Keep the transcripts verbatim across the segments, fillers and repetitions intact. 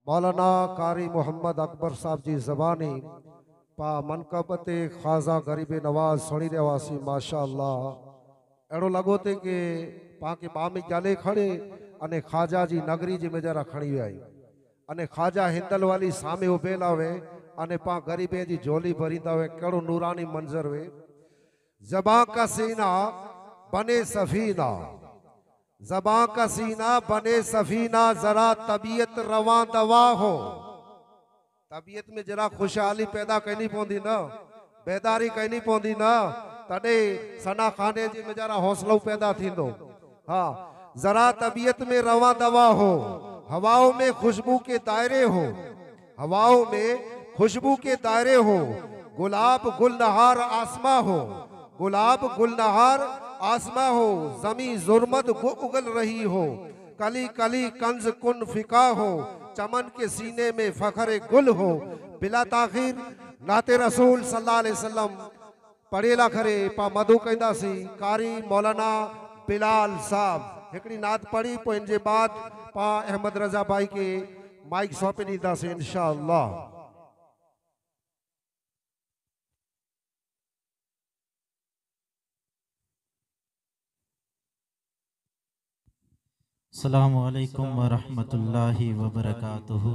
मौलाना कारी मोहम्मद अकबर साहब जी ज़बानी पा मनकबते ख़ाजा गरीब नवाज सुणी रहियासीं। माशा अल्लाह अहिड़ो लॻो थे कि पाण खे ॿामी ॻाल्हि खणे अने ख़ाजा जी नगरी जी मेजरा खणी विया आहियूं अने ख़ाजा हिंदल वाली सामे उभेला हुए अने पाण ग़रीबे जी झोली भरींदा हुए। कहिड़ो नूरानी मंज़र हुए। ज़बां का सीना बने सफ़ीना, ज़बां का सीना बने सफ़ीना, जरा तबीयत रवां दवा हो। तबीयत में जरा खुशहाली पैदा करनी पवंदी न, बेदारी करनी पवंदी न, तॾे सना खाने जी में जरा हौसलो पैदा थींदो। हाँ, जरा तबीयत में रवां दवा हो, हवाओं में खुशबू के दायरे हो, हवाओं में खुशबू के दायरे हो, गुलाब गुलनहार आसमा हो, गुलाब गुलनहार आसमा हो, जमी जुर्मत उगल रही हो, कली कली कंज कुन फिका हो, चमन के सीने में फखर गुल हो। बिला ताखिर नाते रसूल सल्लल्लाहु अलैहि वसल्लम पढ़ेला करे पा मधु कहंदासी कारी मौलाना बिलाल साहब हिकड़ी नात पढ़ी पोइ इनजे बाद पा अहमद रजा भाई के माइक सौंपे ॾींदासीं इंशाअल्लाह। अस्सलामु अलैकुम व रहमतुल्लाहि व बरकातुहू।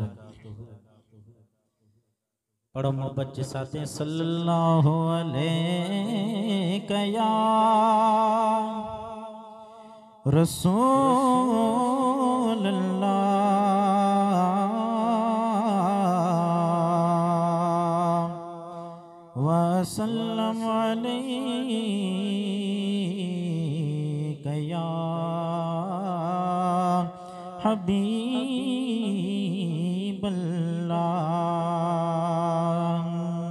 पढ़ो मोहब्बत के साथ सल्लल्लाहु अलैहि या रसूल अल्लाह व सल्लम अलैहि या हबीब अल्लाह।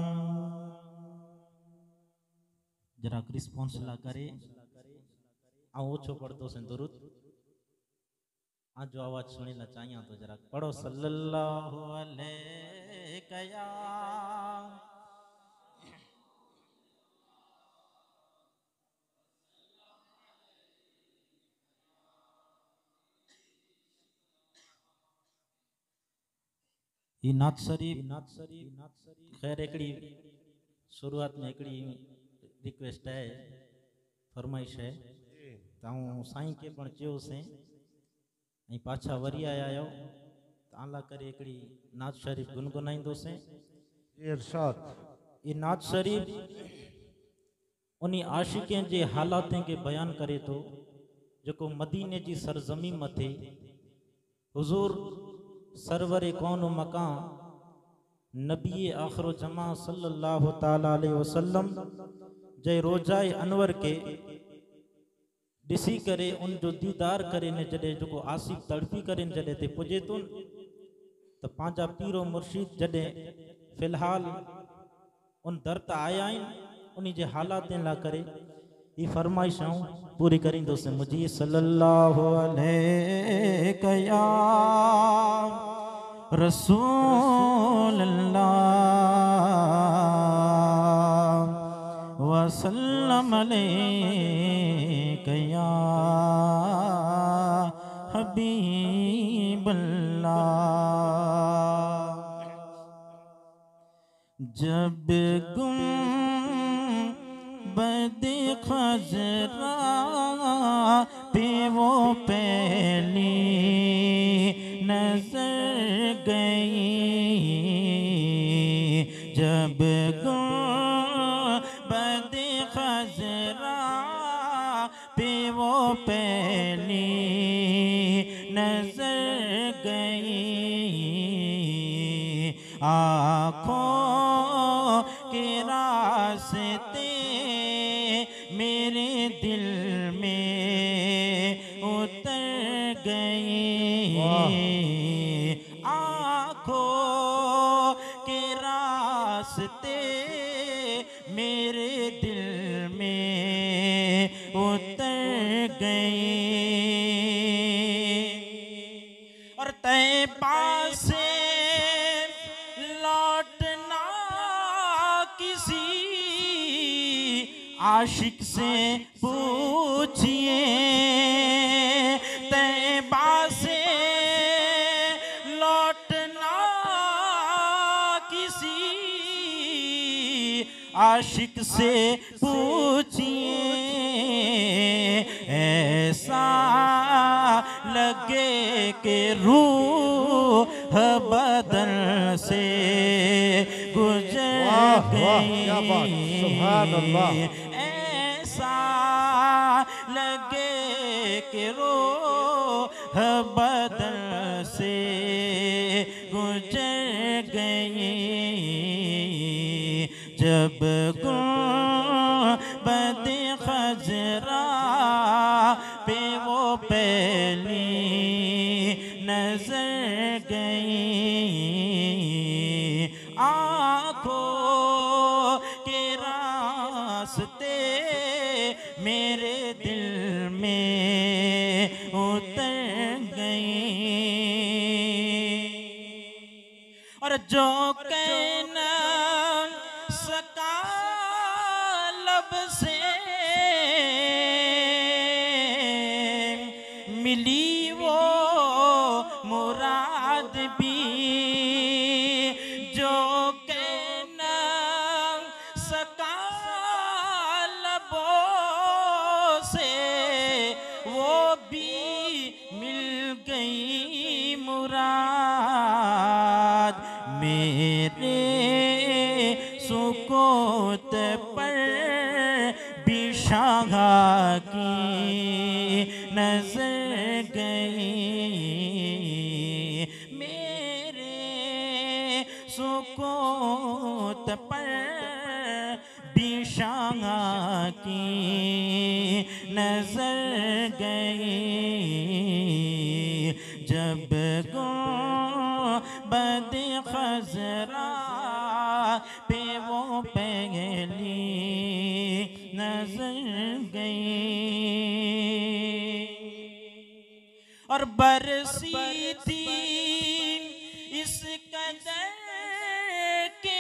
जरा रिस्पॉन्स ला करे आ ओछो पढ़तो से दुरूद आज जो आवाज सुनी ला चाहिए तो जरा पढ़ो सल्लल्लाहु अलैहि या ये नात शरीफ नात शरीफ नात शरीफ खैर एकड़ी शुरुआत में एकड़ी रिक्वेस्ट है फरमाइश है ताऊं साईं के पण चयो से ऐं पाछा वरी आया आयो ताला करे एकड़ी नात शरीफ गुनगुनाइंदो से इरशाद। ये नात शरीफ उन्हीं आशिकें जे हालातें के बयान करे तो जो मदीने जी सरजमी मथे हुजूर सरवर कौन मकान नबी आखिर जमा सल्लल्लाहु ताला अलैहि वसल्लम जय रोजाए अनवर के दिसी करे उन जो दीदार करे ने जडे जो आसिफ तड़पी करे जडे ते पुजे तो तो पांजा पीरो मुर्शिद जडे फिलहाल उन दर आया उन जे हालात ला करे ये फरमाइशों पूरी करींदो से मुझी सल्लल्लाहु अलैहि या रसूल अल्लाह व सल्लम अलैहि या हबीब अल्लाह। जब गुम बदे खजरा पे वो पहली नजर गई, जब बदे खजरा पे वो पहली नजर गई, आँखों के रास्ते मेरे दिल में उतर गई, आँखों के रास्ते मेरे दिल में उतर गई और तैबा से लौटना किसी आशिक से पूछिए, तैबा से लौटना आशिक से पूछिए ऐसा लगे कि रूह बदन से गुजर गई। सुभान अल्लाह। ऐसा लगे कि रूह बदन से गुजर गई। जब गुंबद खजरा पे वो पहली नजर गई, आँखों के रास्ते मेरे दिल में उतर गई। और जो कहना सका लब से मिली वो मुराद भी, जो कहना सका लबों से वो भी मिल गई मुराद। मेरे सुकूत पर बिशागा की नजर गई। मेरे सुकूत पर बिशागा की नजर गई। जब गुंबद खजरा पे वो पहली नजर गई। और बरसी थी इस कदर के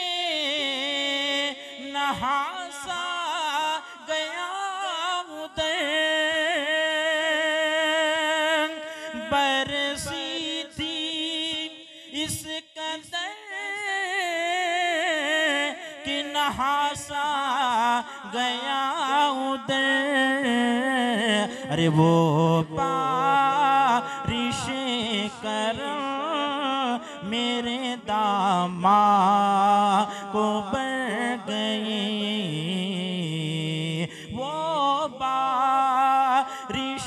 नहासा गया उधर। बरसी थी इस कदर कि नहासा गया उधर। अरे वो बारिश करम मेरे दामा को बढ़ गई। वो बारिश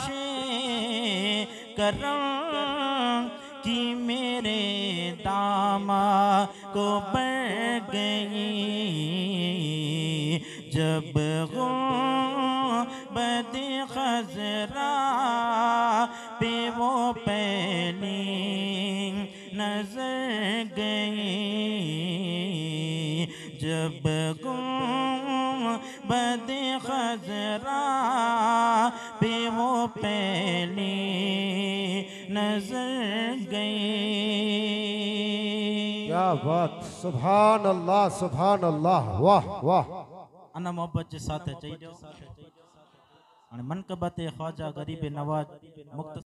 करम कि मेरे दामा को बढ़ गई। जब गुंबद खजरा पे वो पहली नजर गई। जब गुंबद खजरा पे वो पहली नजर गई। क्या बात, सुभान अल्लाह सुभान अल्लाह, वाह वाह। अना मोहब्बत जे साथ चाहिए। मनकबत ख्वाजा गरीब नवाज मुक्त